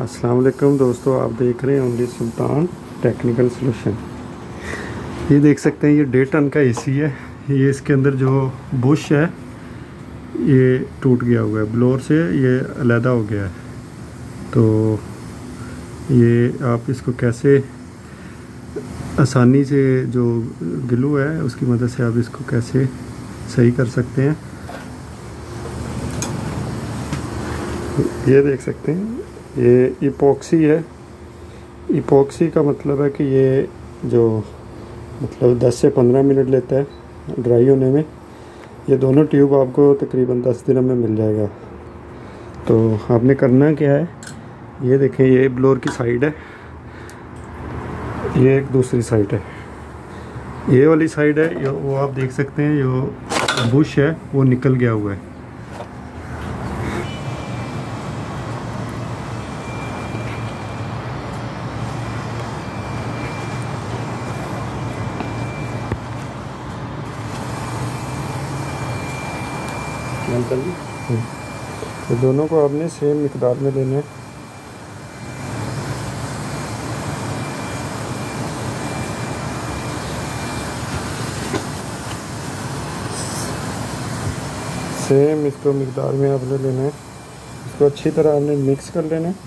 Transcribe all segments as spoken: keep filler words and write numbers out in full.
अस्सलाम वालेकुम दोस्तों, आप देख रहे हैं ओनली सुल्तान टेक्निकल सॉल्यूशन। ये देख सकते हैं, ये डेढ़ टन का एसी है। ये इसके अंदर जो बुश है ये टूट गया हुआ है, ब्लोअर से ये अलहदा हो गया है। तो ये आप इसको कैसे आसानी से, जो ग्लू है उसकी मदद से आप इसको कैसे सही कर सकते हैं, ये देख सकते हैं। ये इपॉक्सी है। इपॉक्सी का मतलब है कि ये जो मतलब दस से पंद्रह मिनट लेता है ड्राई होने में। ये दोनों ट्यूब आपको तकरीबन दस दिनों में मिल जाएगा। तो आपने करना क्या है, ये देखें, ये ब्लोअर की साइड है, ये एक दूसरी साइड है। ये वाली साइड है, ये वो आप देख सकते हैं, जो बुश है वो निकल गया हुआ है। तो दोनों को आपने सेम मिकदार में लेना है। सेम इसको मिकदार में आपने लेना है। इसको अच्छी तरह आपने मिक्स कर लेना है।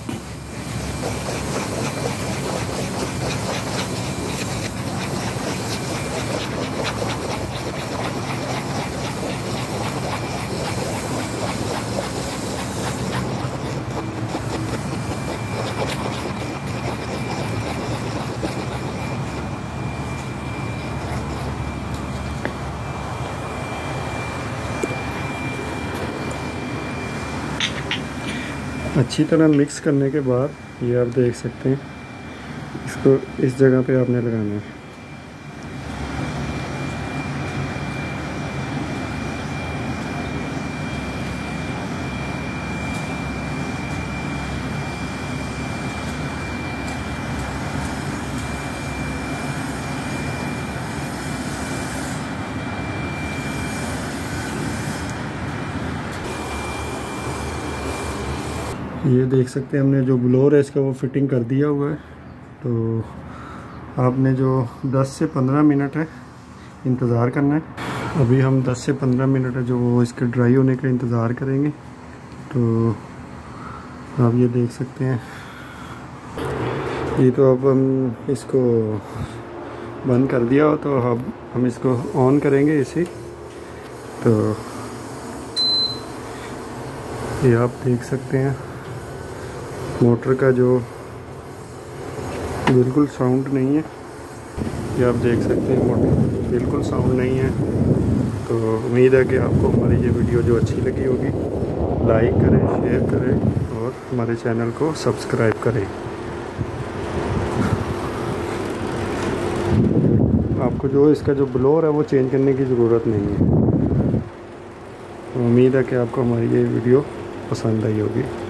अच्छी तरह मिक्स करने के बाद ये आप देख सकते हैं, इसको इस जगह पे आपने लगाना है। ये देख सकते हैं, हमने जो ब्लोअर है इसका वो फिटिंग कर दिया हुआ है। तो आपने जो दस से पंद्रह मिनट है इंतज़ार करना है। अभी हम दस से पंद्रह मिनट है जो वो इसके ड्राई होने का इंतज़ार करेंगे। तो आप ये देख सकते हैं, ये तो अब हम इसको बंद कर दिया हो, तो अब हम इसको ऑन करेंगे इसे। तो ये आप देख सकते हैं, मोटर का जो बिल्कुल साउंड नहीं है, ये आप देख सकते हैं, मोटर बिल्कुल साउंड नहीं है। तो उम्मीद है कि आपको हमारी ये वीडियो जो अच्छी लगी होगी, लाइक करें, शेयर करें और हमारे चैनल को सब्सक्राइब करें। आपको जो इसका जो ब्लोअर है वो चेंज करने की ज़रूरत नहीं है। तो उम्मीद है कि आपको हमारी ये वीडियो पसंद आई होगी।